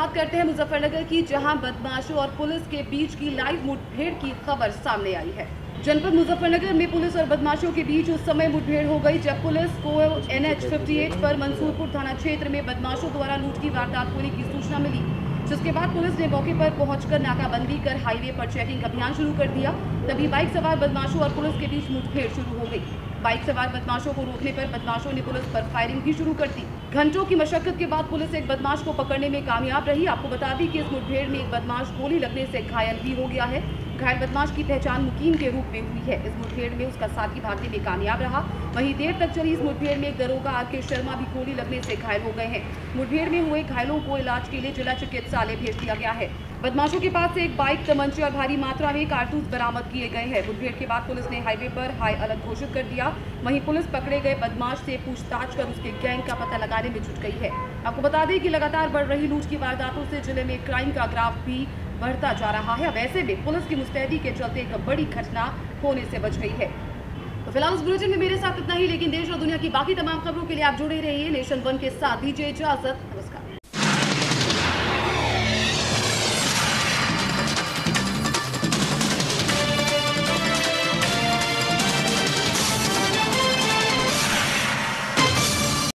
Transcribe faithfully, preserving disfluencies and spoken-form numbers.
बात करते हैं मुजफ्फरनगर की, जहां बदमाशों और पुलिस के बीच की लाइव मुठभेड़ की खबर सामने आई है। जनपद मुजफ्फरनगर में पुलिस और बदमाशों के बीच उस समय मुठभेड़ हो गई जब पुलिस को एन एच अट्ठावन पर मंसूरपुर थाना क्षेत्र में बदमाशों द्वारा लूट की वारदात होने की सूचना मिली, जिसके बाद पुलिस ने मौके पर पहुंचकर नाकाबंदी कर हाईवे पर चेकिंग अभियान शुरू कर दिया। तभी बाइक सवार बदमाशों और पुलिस के बीच मुठभेड़ शुरू हो गई। बाइक सवार बदमाशों को रोकने पर बदमाशों ने पुलिस पर फायरिंग भी शुरू कर दी। घंटों की मशक्कत के बाद पुलिस एक बदमाश को पकड़ने में कामयाब रही। आपको बता दी कि इस मुठभेड़ में एक बदमाश गोली लगने से घायल भी हो गया है। घायल बदमाश की पहचान मुकीम के रूप में हुई है। इस मुठभेड़ में उसका साथी भागने में कामयाब रहा। वहीं देर तक चली इस मुठभेड़ में एक दरोगा आर के शर्मा भी गोली लगने से घायल हो गए हैं। मुठभेड़ में हुए घायलों को इलाज के लिए जिला चिकित्सालय भेज दिया गया है। बदमाशों के पास से एक बाइक, तमंचे और भारी मात्रा में कारतूस बरामद किए गए हैं। मुठभेड़ के बाद पुलिस ने हाईवे पर हाई अलर्ट घोषित कर दिया। वहीं पुलिस पकड़े गए बदमाश से पूछताछ कर उसके गैंग का पता लगाने में जुट गई है। आपको बता दें कि लगातार बढ़ रही लूट की वारदातों से जिले में क्राइम का ग्राफ भी बढ़ता जा रहा है। वैसे भी पुलिस की मुस्तैदी के चलते एक बड़ी घटना होने से बच गई है। तो फिलहाल उस बुलेटिन में मेरे साथ इतना ही, लेकिन देश और दुनिया की बाकी तमाम खबरों के लिए आप जुड़े रहिए नेशन वन के साथ। दीजिए इजाजत।